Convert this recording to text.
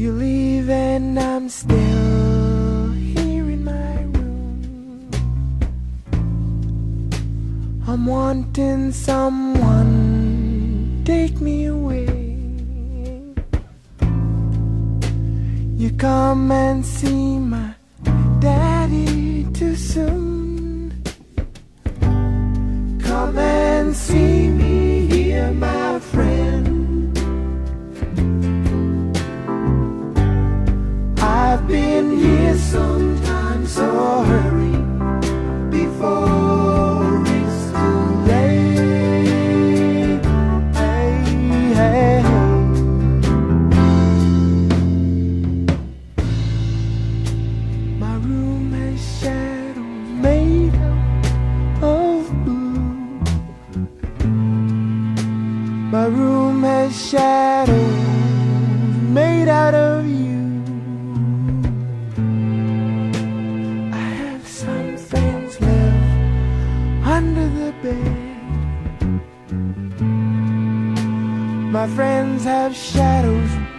You leave and I'm still here in my room. I'm wanting someone, take me away. You come and see my daddy too soon. Come and see me here, my friend. I've been here sometime, so hurry before it's too late. Hey, hey. My room has shadows made of blue. My room has shadows made out of you. Under the bed, my friends have shadows